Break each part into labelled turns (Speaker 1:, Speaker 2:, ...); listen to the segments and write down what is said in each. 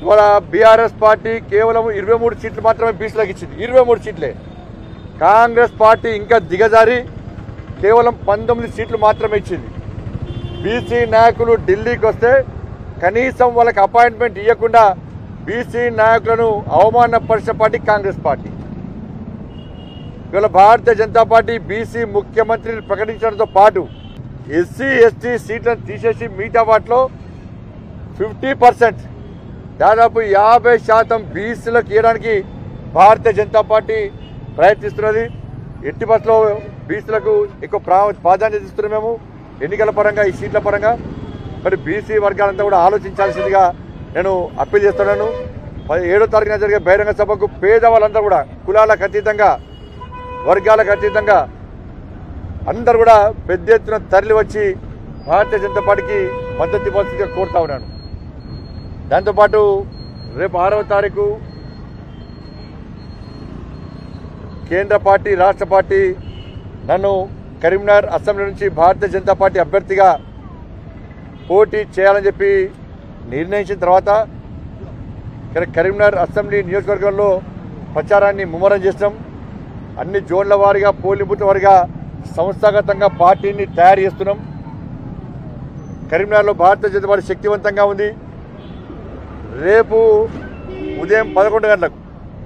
Speaker 1: ఇవాళ BRS party కేవలం 23 సీట్లు మాత్రమే బీసీలకు ఇచ్చింది. 23 సీట్లే. కాంగ్రెస్ పార్టీ ఇంకా దిగజారి కేవలం 19 సీట్లు మాత్రమే ఇచ్చింది. బీసీ నాయకులు ఢిల్లీకి వస్తే కనీసం వాళ్ళకి అపాయింట్మెంట్ ఇవ్వకుండా బీసీ నాయకులను అవమానపరిచిన పార్టీ కాంగ్రెస్ పార్టీ. ఇవాళ భారతీయ జనతా పార్టీ బీసీ ముఖ్యమంత్రిని ప్రకటించడంతో పాటు ఎస్సీ ఎస్టీ సీట్లను తీసేసి మిగతా వాటిలో 50% దాదాపు 50% బీసీలకు ఇవ్వడానికి భారతీయ జనతా పార్టీ ప్రయత్నిస్తున్నది. ఎట్టి బస్సులో బీసీలకు ఎక్కువ ప్రాధాన్యత ఇస్తున్నాం మేము ఎన్నికల పరంగా, ఈ సీట్ల పరంగా. మరి బీసీ వర్గాలంతా కూడా ఆలోచించాల్సిందిగా నేను అప్పీల్ చేస్తున్నాను. 7వ తారీఖున జరిగే బహిరంగ సభకు పేదవాళ్ళందరూ కూడా కులాలకు అతీతంగా, వర్గాలకు అతీతంగా అందరూ కూడా పెద్ద ఎత్తున తరలి వచ్చి భారతీయ జనతా పార్టీకి మద్దతు ఇవ్వాల్సిందిగా కోరుతా ఉన్నాను. దాంతోపాటు రేపు 6వ తారీఖు కేంద్ర పార్టీ, రాష్ట్ర పార్టీ నన్ను కరీంనగర్ అసెంబ్లీ నుంచి భారతీయ జనతా పార్టీ అభ్యర్థిగా పోటీ చేయాలని చెప్పి నిర్ణయించిన తర్వాత కరీంనగర్ అసెంబ్లీ నియోజకవర్గంలో ప్రచారాన్ని ముమ్మరం చేస్తాం. అన్ని జోన్ల వారీగా, పోలింగ్ బూత్ల వారీగా సంస్థాగతంగా పార్టీని తయారు చేస్తున్నాం. కరీంనగర్లో భారతీయ జనతా పార్టీ శక్తివంతంగా ఉంది. రేపు ఉదయం 11 గంటలకు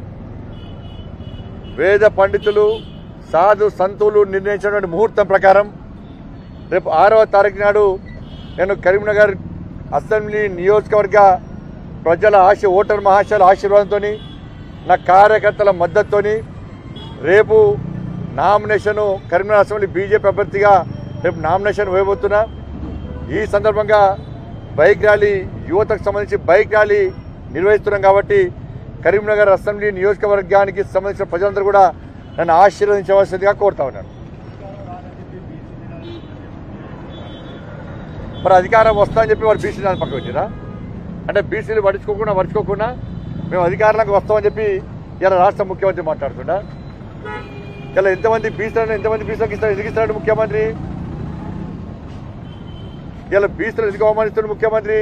Speaker 1: వేద పండితులు, సాధు సంతులు నిర్ణయించినటువంటి ముహూర్తం ప్రకారం రేపు 6వ తారీఖు నాడు నేను కరీంనగర్ అసెంబ్లీ నియోజకవర్గ ప్రజల ఓటర్ మహాశయుల ఆశీర్వాదంతో, నా కార్యకర్తల మద్దతుతో రేపు నామినేషను కరీంనగర్ అసెంబ్లీ బీజేపీ అభ్యర్థిగా రేపు నామినేషన్ వేయబోతున్నా. ఈ సందర్భంగా బైక్ ర్యాలీ, యువతకు సంబంధించి బైక్ ర్యాలీ నిర్వహిస్తున్నాం. కాబట్టి కరీంనగర్ అసెంబ్లీ నియోజకవర్గానికి సంబంధించిన ప్రజలందరూ కూడా నన్ను ఆశీర్వదించవలసిందిగా కోరుతా ఉన్నాను. మరి అధికారం వస్తా అని చెప్పి వాళ్ళు బీసీ దాన్ని పక్క పెట్టిరా అంటే బీసీలు పడుచుకోకుండా మేము అధికారంలోకి వస్తామని చెప్పి ఇలా రాష్ట్ర ముఖ్యమంత్రి మాట్లాడుతుండా. ఇలా ఎంతమంది బీసీలకు ఇస్తాడు, ఎందుకు ఇస్తాడు ముఖ్యమంత్రి? ఇలా బీసీలు ఎందుకు అవమానిస్తున్నాడు ముఖ్యమంత్రి?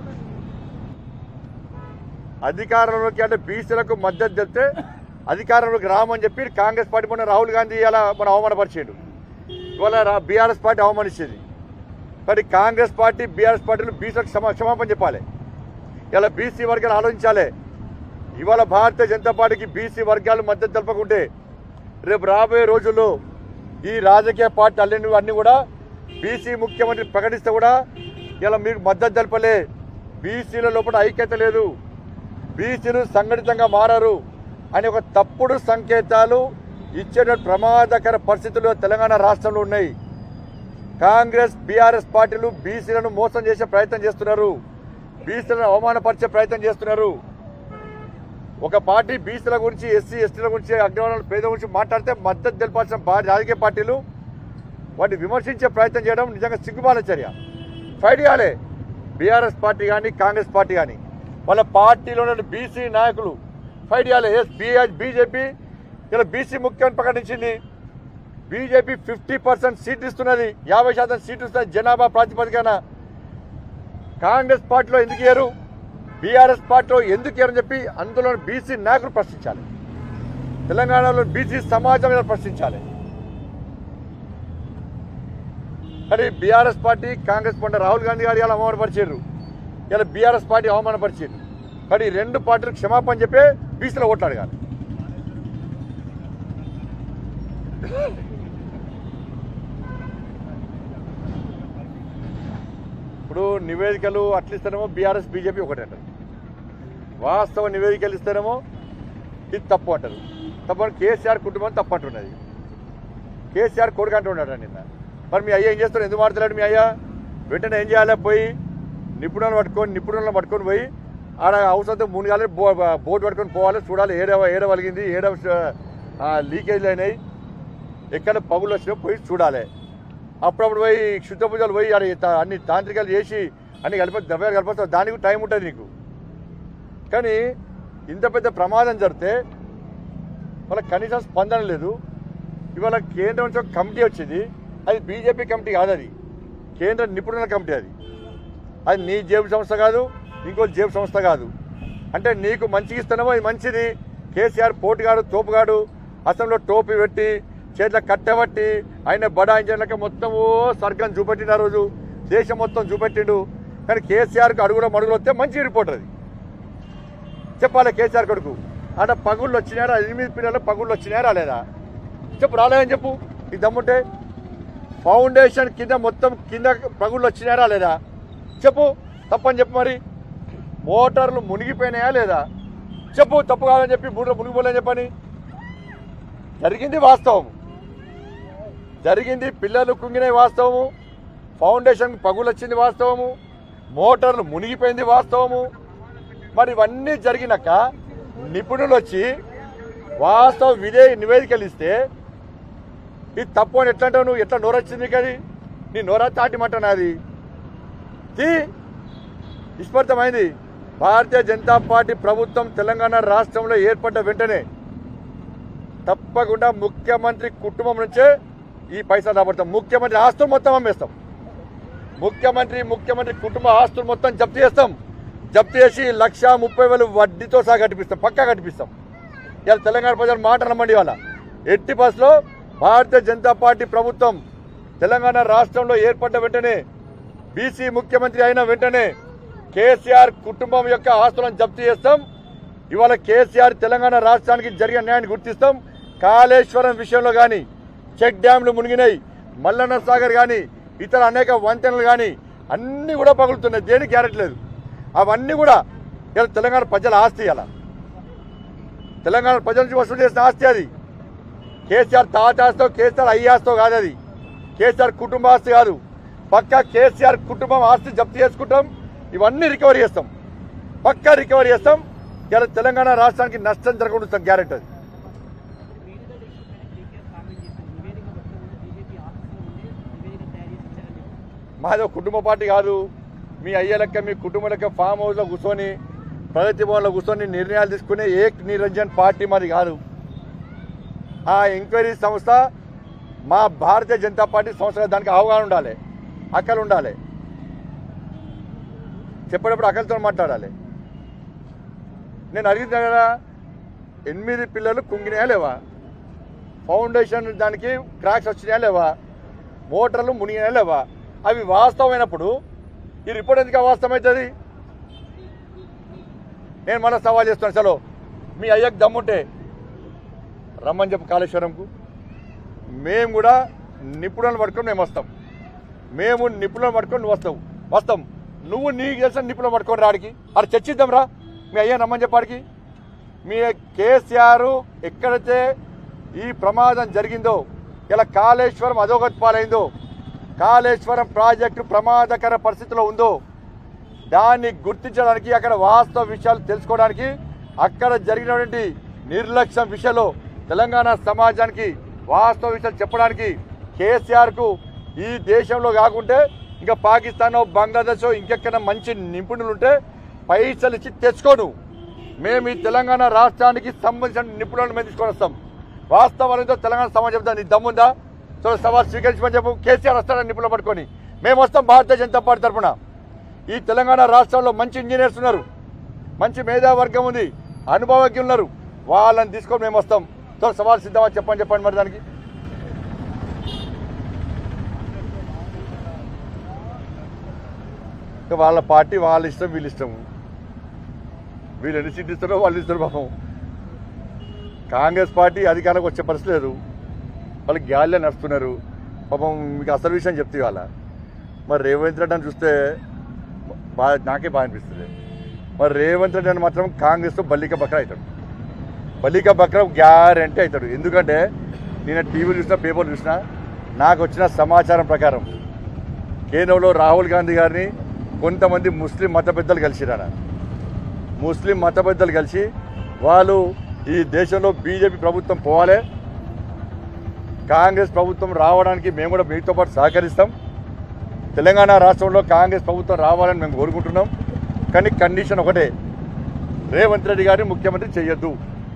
Speaker 1: అధికారంలోకి అంటే బీసీలకు మద్దతు చెప్తే అధికారంలోకి రామని చెప్పి కాంగ్రెస్ పార్టీ మొన్న రాహుల్ గాంధీ ఇలా మనం అవమానపరిచాడు. ఇవాళ బీఆర్ఎస్ పార్టీ అవమానించేది. మరి కాంగ్రెస్ పార్టీ, బీఆర్ఎస్ పార్టీలు బీసీలకు క్షమాపణ చెప్పాలి. ఇలా బీసీ వర్గాలు ఆలోచించాలి. ఇవాళ భారతీయ జనతా పార్టీకి బీసీ వర్గాలు మద్దతు తెలపకుంటే రేపు రాబోయే రోజుల్లో ఈ రాజకీయ పార్టీ అన్ని కూడా బీసీ ముఖ్యమంత్రి ప్రకటిస్తే కూడా ఇలా మీకు మద్దతు తెలపలే, బీసీల లోపల ఐక్యత లేదు, బీసీలు సంఘటితంగా మారారు అని ఒక తప్పుడు సంకేతాలు ఇచ్చే ప్రమాదకర పరిస్థితులు తెలంగాణ రాష్ట్రంలో ఉన్నాయి. కాంగ్రెస్, బీఆర్ఎస్ పార్టీలు బీసీలను మోసం చేసే ప్రయత్నం చేస్తున్నారు, బీసీలను అవమానపరిచే ప్రయత్నం చేస్తున్నారు. ఒక పార్టీ బీసీల గురించి, ఎస్సీ ఎస్టీల గురించి, అగ్రవర్ణాల పేద గురించి మాట్లాడితే మద్దతు తెలపాల్సిన రాజకీయ పార్టీలు వాటిని విమర్శించే ప్రయత్నం చేయడం నిజంగా సిగ్గుమాల చర్య. ఫైట్ చేయాలి బీఆర్ఎస్ పార్టీ కానీ, కాంగ్రెస్ పార్టీ కానీ, వాళ్ళ పార్టీలోని బీసీ నాయకులు ఫైట్ చేయాలి. బీజేపీ ఇలా బీసీ ముఖ్యమని ప్రకటించింది. బీజేపీ 50% సీట్లు ఇస్తున్నది, 50% సీట్లు ఇస్తున్నది జనాభా ప్రాతిపదికన. కాంగ్రెస్ పార్టీలో ఎందుకు ఇయ్యరు, బీఆర్ఎస్ పార్టీలో ఎందుకు ఇయ్యరని చెప్పి అందులో బీసీ నాయకులు ప్రశ్నించాలి. తెలంగాణలో బీసీ సమాజం మీద ప్రశ్నించాలి. మరి BRS party, Congress party Rahul Gandhi garu ఇలా అవమానపరిచారు, ఇలా బీఆర్ఎస్ పార్టీ అవమానపరిచారు. మరి 2 పార్టీలు క్షమాపణ చెప్పే బీసీలో ఓట్లు అడగాలి. ఇప్పుడు నివేదికలు అట్లా ఇస్తేనేమో బీఆర్ఎస్, బీజేపీ ఒకటి అంటారు. వాస్తవ నివేదికలు ఇస్తేనేమో ఇది తప్పు అంటారు. తప్పని కేసీఆర్ కుటుంబం తప్పు అంటున్నది. కేసీఆర్ కొడుకు అంటున్నాడు నిన్న. మరి మీ అయ్యా ఏం చేస్తారు, ఎందుకు మాట్లాడాడు మీ అయ్యా? వెంటనే ఏం చేయాలి, పోయి నిపుణులను పట్టుకొని పోయి ఆడ అవసరం మునిగాలి, బోర్డు పట్టుకొని పోవాలి, చూడాలి ఏడ వలిగింది, లీకేజ్లు అయినాయి, ఎక్కడ పగులు వచ్చినా పోయి చూడాలి. అప్పుడప్పుడు పోయి శుద్ధ పూజలు పోయి అన్ని తాంత్రికాలు చేసి అన్ని ద్రవ్యాలు కలిపి దానికి టైం ఉంటుంది నీకు. కానీ ఇంత పెద్ద ప్రమాదం జరిగితే వాళ్ళకి కనీసం స్పందన లేదు. ఇవాళ కేంద్రం నుంచి ఒక కమిటీ వచ్చింది, అది బీజేపీ కమిటీ కాదు, అది కేంద్ర నిపుణుల కమిటీ. అది నీ జేబు సంస్థ కాదు, ఇంకో జేబు సంస్థ కాదు. అంటే నీకు మంచిగా ఇస్తున్నామో ఇది మంచిది. కేసీఆర్ పోటుగాడు తోపుగాడు అసెంబ్లీలో టోపీ పెట్టి చేతిలో కట్టబట్టి ఆయన బడాయించక మొత్తము స్వర్గం చూపెట్టిండు. ఆ రోజు దేశం మొత్తం చూపెట్టిండు. కానీ కేసీఆర్కి అడుగులో మడుగులు వస్తే మంచి రిపోర్ట్ అది చెప్పాలి. కేసీఆర్ కొడుకు అంటే పగుళ్ళు వచ్చినారా, 8 పిల్లలు పగుళ్ళు వచ్చినారా లేదా చెప్పు. రాలేదని చెప్పు ఈ దమ్ముంటే. ఫౌండేషన్ కింద మొత్తం కింద పగుళ్ళు వచ్చినారా లేదా చెప్పు. తప్పని చెప్పు. మరి మోటార్లు మునిగిపోయినాయా లేదా చెప్పు. తప్పు కాదని చెప్పి బూట్లో మునిగిపోలేని చెప్పని. జరిగింది వాస్తవం, జరిగింది. పిల్లలు కుంగినవి వాస్తవము, ఫౌండేషన్ పగులు వచ్చింది వాస్తవము, మోటార్లు మునిగిపోయింది వాస్తవము. మరి ఇవన్నీ జరిగినాక నిపుణులు వచ్చి వాస్తవ నివేదికలు ఇస్తే ఇది తప్పు అని ఎట్లా అంటావు నువ్వు? ఎట్లా నోరొచ్చింది కది నీ నోరా తాటిమంటాను. అది విస్మృతమైంది. భారతీయ జనతా పార్టీ ప్రభుత్వం తెలంగాణ రాష్ట్రంలో ఏర్పడ్డ వెంటనే తప్పకుండా ముఖ్యమంత్రి కుటుంబం నుంచే ఈ పైసలు రాబడతాం. ముఖ్యమంత్రి ఆస్తులు మొత్తం అమ్మేస్తాం. ముఖ్యమంత్రి కుటుంబ ఆస్తులు మొత్తం జప్తు చేస్తాం. జప్తు చేసి 1,30,000 వడ్డీతో సహా కట్టిపిస్తాం. పక్కా కట్టిపిస్తాం. ఇలా తెలంగాణ ప్రజలు మాట నమ్మండి. వాళ్ళ ఎట్టి బస్సులో భారతీయ జనతా పార్టీ ప్రభుత్వం తెలంగాణ రాష్ట్రంలో ఏర్పడ్డ వెంటనే బీసీ ముఖ్యమంత్రి అయిన వెంటనే కేసీఆర్ కుటుంబం యొక్క ఆస్తులను జప్తు చేస్తాం. ఇవాళ కేసీఆర్ తెలంగాణ రాష్ట్రానికి జరిగిన న్యాయాన్ని గుర్తిస్తాం. కాళేశ్వరం విషయంలో కానీ, చెక్ డ్యాంలు మునిగినాయి, మల్లన్న సాగర్ కానీ, ఇతర అనేక వంతెనలు కానీ అన్నీ కూడా పగులుతున్నాయి. దేనికి గ్యారెంటీ లేదు. అవన్నీ కూడా ఇలా తెలంగాణ ప్రజల ఆస్తి. అలా తెలంగాణ ప్రజల నుంచి వసూలు చేసిన ఆస్తి అది. కేసీఆర్ తాత ఆస్తో, కేసీఆర్ అయ్య ఆస్తో కాదు. అది కేసీఆర్ కుటుంబ ఆస్తి కాదు. పక్కా కేసీఆర్ కుటుంబం ఆస్తి జప్తు చేసుకుంటాం. ఇవన్నీ రికవరీ చేస్తాం. పక్కా రికవరీ చేస్తాం. ఇలా తెలంగాణ రాష్ట్రానికి నష్టం జరగకుండా గ్యారెంటీ అది. మాదో కుటుంబ పార్టీ కాదు. మీ అయ్య లెక్క, మీ కుటుంబం లెక్క ఫామ్ హౌస్లో కూర్చొని, ప్రగతి భవన్లో కూర్చొని నిర్ణయాలు తీసుకునే ఏక్ నిరంజన్ పార్టీ మాది కాదు. ఆ ఎంక్వైరీ సంస్థ మా భారతీయ జనతా పార్టీ సంస్థ. దానికి అవగాహన ఉండాలి, అక్కలు ఉండాలి. చెప్పేటప్పుడు అక్కలతో మాట్లాడాలి. నేను అడిగిన కదా, 8 పిల్లలు కుంగినాయా లేవా, ఫౌండేషన్ దానికి క్రాక్స్ వచ్చినాయా లేవా, మోటార్లు మునిగినాయా లేవా, అవి వాస్తవమైనప్పుడు ఈ రిపోర్ట్ ఎందుకు అవాస్తవం అవుతుంది? నేను మళ్ళీ సవాల్ చేస్తున్నాను. చలో మీ అయ్యకు దమ్ముంటే రమ్మని చెప్పు కాళేశ్వరంకు. మేము కూడా నిపుణులను పట్టుకొని మేము వస్తాం. మేము నిపుణులను పట్టుకొని నువ్వు వస్తాం. నువ్వు నీకు తెలిసిన నిపుణులు పట్టుకొని రాడికి అది చర్చిద్దాం రా. మీ అయ్యా రమ్మని చెప్పాడికి. మీ కేసీఆర్ ఎక్కడైతే ఈ ప్రమాదం జరిగిందో, ఇలా కాళేశ్వరం అధోగతి పాలైందో, కాళేశ్వరం ప్రాజెక్టు ప్రమాదకర పరిస్థితిలో ఉందో, దాన్ని గుర్తించడానికి, అక్కడ వాస్తవ విషయాలు తెలుసుకోవడానికి, అక్కడ జరిగినటువంటి నిర్లక్ష్యం విషయంలో తెలంగాణ సమాజానికి వాస్తవ విషయాలు చెప్పడానికి కేసీఆర్కు ఈ దేశంలో కాకుంటే ఇంకా పాకిస్తానో, బంగ్లాదేశో ఇంకెక్కడ మంచి నిపుణులు ఉంటే పైసలు ఇచ్చి తెచ్చుకోను. మేము ఈ తెలంగాణ రాష్ట్రానికి సంబంధించిన నిపుణులను మేము తీసుకొని వస్తాం. వాస్తవాలతో తెలంగాణ సమాజం చెప్తాను. నీ దమ్ముందా? సో సవాల్ స్వీకరించమని చెప్పు. కేసీఆర్ వస్తాడని నిపుణులు పట్టుకొని మేము వస్తాం. భారతీయ జనతా పార్టీ తరఫున ఈ తెలంగాణ రాష్ట్రంలో మంచి ఇంజనీర్స్ ఉన్నారు, మంచి మేధావర్గం ఉంది, అనుభవజ్ఞులు ఉన్నారు. వాళ్ళని తీసుకొని మేము వస్తాం. సో సవాల్ సిద్ధమా చెప్పండి మరి దానికి. వాళ్ళ పార్టీ వాళ్ళ ఇష్టం, వీళ్ళ ఇష్టం. వీళ్ళు ఎన్ని సీట్లు ఇస్తారో వాళ్ళు ఇస్తారు. పాపం కాంగ్రెస్ పార్టీ అధికారంలోకి వచ్చే పరిస్థితి లేదు. వాళ్ళు గ్యాలే నడుస్తున్నారు. పాపం మీకు అసలు విషయం చెప్తే వాళ్ళ మరి రేవంత్ రెడ్డి అని చూస్తే నాకే బాగా అనిపిస్తుంది. మరి రేవంత్ రెడ్డి అని మాత్రం కాంగ్రెస్తో బల్లిక బక్రా అవుతాడు. బల్లిక బక్రా గ్యారంటీ అవుతాడు. ఎందుకంటే నేను టీవీలు చూసినా, పేపర్లు చూసినా, నాకు వచ్చిన సమాచారం ప్రకారం కేంద్రంలో రాహుల్ గాంధీ గారిని కొంతమంది ముస్లిం మత పెద్దలు కలిసిరాన. ముస్లిం మత పెద్దలు కలిసి వాళ్ళు ఈ దేశంలో బీజేపీ ప్రభుత్వం పోవాలి, కాంగ్రెస్ ప్రభుత్వం రావడానికి మేము కూడా మీతో పాటు సహకరిస్తాం, తెలంగాణ రాష్ట్రంలో కాంగ్రెస్ ప్రభుత్వం రావాలని మేము కోరుకుంటున్నాం. కానీ కండిషన్ ఒకటే, రేవంత్ రెడ్డి గారిని ముఖ్యమంత్రి చేయొద్దు.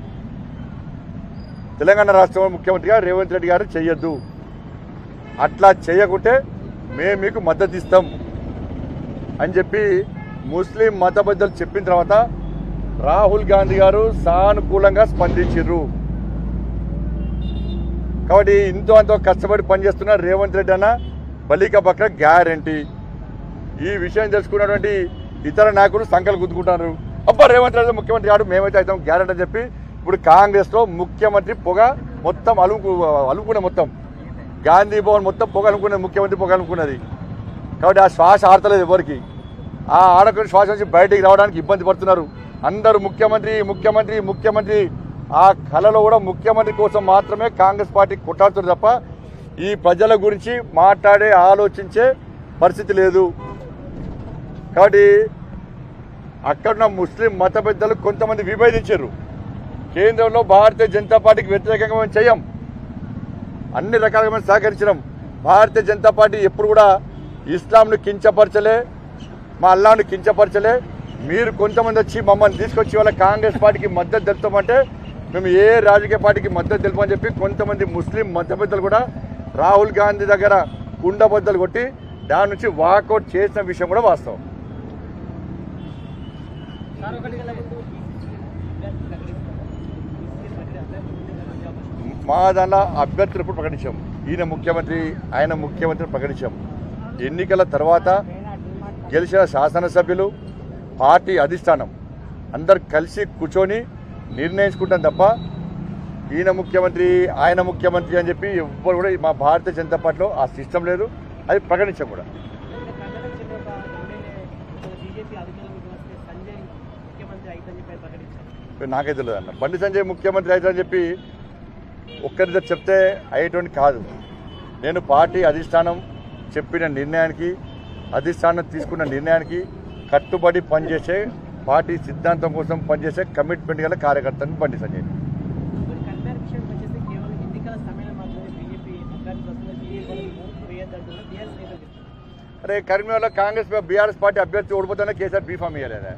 Speaker 1: తెలంగాణ రాష్ట్రంలో ముఖ్యమంత్రిగా రేవంత్ రెడ్డి గారిని చేయొద్దు. అట్లా చేయకుంటే మేము మీకు మద్దతు ఇస్తాం అని చెప్పి ముస్లిం మత పెద్దలు చెప్పిన తర్వాత రాహుల్ గాంధీ గారు సానుకూలంగా స్పందించారు. కాబట్టి ఇంతో అంతో కష్టపడి పనిచేస్తున్న రేవంత్ రెడ్డి అన్న బలిక బక్ర గ్యారంటీ. ఈ విషయం తెలుసుకున్నటువంటి ఇతర నాయకులు సంకలు గుద్దుకుంటున్నారు. అబ్బా రేవంత్ రెడ్డి ముఖ్యమంత్రి కాదు, మేమైతే అవుతాం గ్యారంటీ అని చెప్పి ఇప్పుడు కాంగ్రెస్లో ముఖ్యమంత్రి పొగ మొత్తం అలుముకునే మొత్తం గాంధీ భవన్ మొత్తం పొగ అనుకున్నది, ముఖ్యమంత్రి పొగ అనుకున్నది. కాబట్టి ఆ శ్వాస ఆడతలేదు ఎవరికి. ఆ ఆడకుని శ్వాస నుంచి బయటికి రావడానికి ఇబ్బంది పడుతున్నారు అందరూ. ముఖ్యమంత్రి ముఖ్యమంత్రి ముఖ్యమంత్రి ఆ కళలో కూడా ముఖ్యమంత్రి కోసం మాత్రమే కాంగ్రెస్ పార్టీ కొట్టాడుతుంది తప్ప ఈ ప్రజల గురించి మాట్లాడే ఆలోచించే పరిస్థితి లేదు. కాబట్టి అక్కడున్న ముస్లిం మత పెద్దలు కొంతమంది విభేదించారు. కేంద్రంలో భారతీయ జనతా పార్టీకి వ్యతిరేకంగా మేము చేయం, అన్ని రకాలుగా మేము సహకరించినాం. భారతీయ జనతా పార్టీ ఎప్పుడు కూడా ఇస్లాంను కించపరచలే, మా అల్లాను కించపరచలే. మీరు కొంతమంది వచ్చి మమ్మల్ని తీసుకొచ్చి వాళ్ళ కాంగ్రెస్ పార్టీకి మద్దతు తెలుపుతామంటే మేము ఏ రాజకీయ పార్టీకి మద్దతు తెలుపని చెప్పి కొంతమంది ముస్లిం మత పెద్దలు కూడా రాహుల్ గాంధీ దగ్గర కుండబద్దలు కొట్టి దాని నుంచి వాకౌట్ చేసిన విషయం కూడా వాస్తవం. మా దానిలో అభ్యర్థులు ఎప్పుడు ప్రకటించాం. ఈయన ముఖ్యమంత్రి ఆయన ముఖ్యమంత్రిని ప్రకటించాం. ఎన్నికల తర్వాత గెలిచిన శాసనసభ్యులు పార్టీ అధిష్టానం అందరు కలిసి కూర్చొని నిర్ణయించుకుంటాం తప్ప ఈయన ముఖ్యమంత్రి ఆయన ముఖ్యమంత్రి అని చెప్పి ఎవ్వరు కూడా మా భారతీయ జనతా పార్టీలో ఆ సిస్టమ్ లేదు, అది ప్రకటించాం కూడా. నాకే తెలియదు అన్న, బండి సంజయ్ ముఖ్యమంత్రి అవుతుందని చెప్పి ఒక్కరిద్దరు చెప్తే అయ్యేటువంటి కాదు. నేను పార్టీ అధిష్టానం చెప్పిన నిర్ణయానికి, అధిష్టానం తీసుకున్న నిర్ణయానికి కట్టుబడి పనిచేసే, పార్టీ సిద్ధాంతం కోసం పనిచేసే కమిట్మెంట్ గల కార్యకర్తని బండి సంజయ్. అరే కరీంనగర్లో కాంగ్రెస్ బీఆర్ఎస్ పార్టీ అభ్యర్థి ఓడిపోతానే కేసీఆర్ బీఫామ్ ఇవ్వలేదా?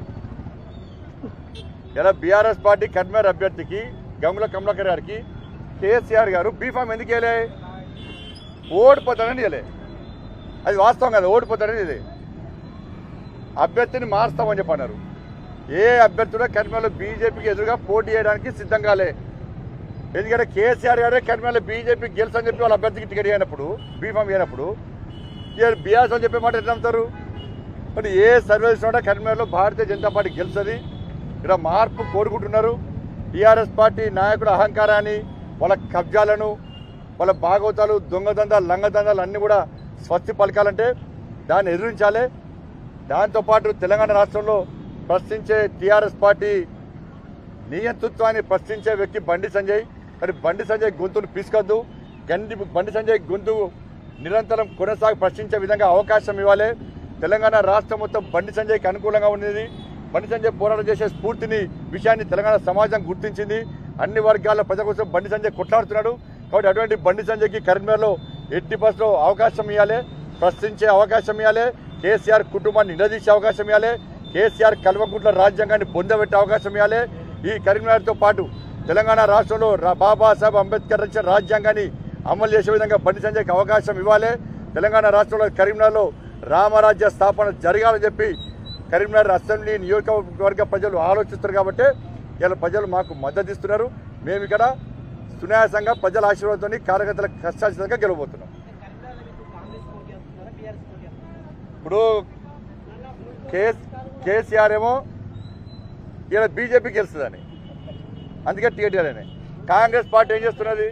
Speaker 1: ఇలా బీఆర్ఎస్ పార్టీ కరీంనగర్ అభ్యర్థికి గంగుల కమలాకర్ గారికి కేసీఆర్ గారు బీఫామ్ ఎందుకు ఇవ్వలే? ఓడిపోతానని ఇవ్వలే, అది వాస్తవం కదా. ఓడిపోతానని ఇదే అభ్యర్థిని మారుస్తామని చెప్పన్నారు. ఏ అభ్యర్థుడో కరీంనగర్లో బీజేపీకి ఎదురుగా పోటీ చేయడానికి సిద్ధంగాలే. ఎందుకంటే కేసీఆర్ గారే కరీంనగర్లో బీజేపీకి గెలుసని చెప్పి వాళ్ళ అభ్యర్థికి టికెట్ అయినప్పుడు, బీఫామ్ అయినప్పుడు బీఆర్ఎస్ అని చెప్పే మాట ఎట్లా నమ్ముతారు? మరి ఏ సర్వీస్ కూడా కరీంనగర్లో భారతీయ జనతా పార్టీ గెలుస్తుంది. ఇక్కడ మార్పు కోరుకుంటున్నారు. టీఆర్ఎస్ పార్టీ నాయకుల అహంకారాన్ని, వాళ్ళ కబ్జాలను, వాళ్ళ భాగవతాలు, దొంగదందాలు, లంగదందాలు అన్నీ కూడా స్వస్తి పలకాలంటే దాన్ని ఎదురించాలి. దాంతోపాటు తెలంగాణ రాష్ట్రంలో ప్రశ్నించే టీఆర్ఎస్ పార్టీ నియంతృత్వాన్ని ప్రశ్నించే వ్యక్తి బండి సంజయ్. మరి బండి సంజయ్ గొంతును పీసుకొద్దు. బండి సంజయ్ గొంతు నిరంతరం కొనసాగి ప్రశ్నించే విధంగా అవకాశం ఇవ్వాలి. తెలంగాణ రాష్ట్రం మొత్తం బండి సంజయ్కి అనుకూలంగా ఉండేది. బండి సంజయ్ పోరాటం చేసే స్ఫూర్తిని, విషయాన్ని తెలంగాణ సమాజం గుర్తించింది. అన్ని వర్గాల ప్రజల కోసం బండి సంజయ్ కొట్లాడుతున్నాడు. కాబట్టి అటువంటి బండి సంజయ్కి కరీంనగర్లో 80% అవకాశం ఇవ్వాలి, ప్రశ్నించే అవకాశం ఇవ్వాలి, కేసీఆర్ కుటుంబాన్ని నిలదీసే అవకాశం ఇవ్వాలి, కేసీఆర్ కల్వకుంట్ల రాజ్యాంగాన్ని పొందబెట్టే అవకాశం ఇవ్వాలి. ఈ కరీంనగర్తో పాటు తెలంగాణ రాష్ట్రంలో బాబాసాహెబ్ అంబేద్కర్ రచించిన రాజ్యాంగాన్ని అమలు చేసే విధంగా బండి సంజయ్కి అవకాశం ఇవ్వాలి. తెలంగాణ రాష్ట్రంలో కరీంనగర్లో రామరాజ్య స్థాపన జరగాలని చెప్పి కరీంనగర్ అసెంబ్లీ నియోజకవర్గ ప్రజలు ఆలోచిస్తారు. కాబట్టి ఇలా ప్రజలు మాకు మద్దతు ఇస్తున్నారు. మేము ఇక్కడ సునాయాసంగా ప్రజల ఆశీర్వాదంతో కార్యకర్తల కష్టాచితంగా గెలవబోతున్నాం. ఇప్పుడు కేసీఆర్ ఏమో ఇలా బీజేపీ గెలుస్తుందని, అందుకే టికెట్ ఇవ్వలేని. కాంగ్రెస్ పార్టీ ఏం చేస్తున్నది?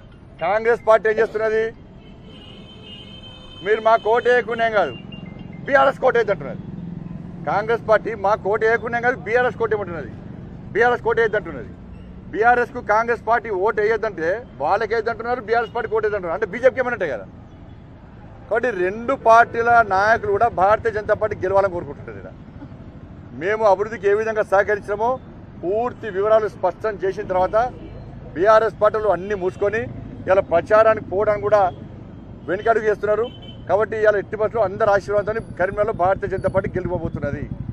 Speaker 1: మీరు మా కోట వేయకునేం కాదు, బీఆర్ఎస్ కోట వేయద్దంటున్నది. కాంగ్రెస్ పార్టీ మా కోట వేయకునేం కాదు, బీఆర్ఎస్ కోట ఏమంటున్నది. బీఆర్ఎస్ కోట వేయద్దంటున్నది. బీఆర్ఎస్కు కాంగ్రెస్ పార్టీ ఓటు వేయద్దంటే వాళ్ళకి వేయద్దంటున్నారు, బీఆర్ఎస్ పార్టీ ఓటు వేయద్దంటున్నారు. అంటే బీజేపీకి ఏమన్నట్టే కదా. కాబట్టి రెండు పార్టీల నాయకులు కూడా భారతీయ జనతా పార్టీ గెలవాలని కోరుకుంటున్నారు. ఇక్కడ మేము అభివృద్ధికి ఏ విధంగా సహకరించినామో పూర్తి వివరాలు స్పష్టం చేసిన తర్వాత బీఆర్ఎస్ పార్టీలు అన్నీ మూసుకొని ఇలా ప్రచారానికి పోవడానికి కూడా వెనుకడుగు చేస్తున్నారు. కాబట్టి ఇలా 80% అందరి ఆశీర్వాదంతో కరీంనగర్లో భారతీయ జనతా పార్టీ గెలిపోబోతున్నది.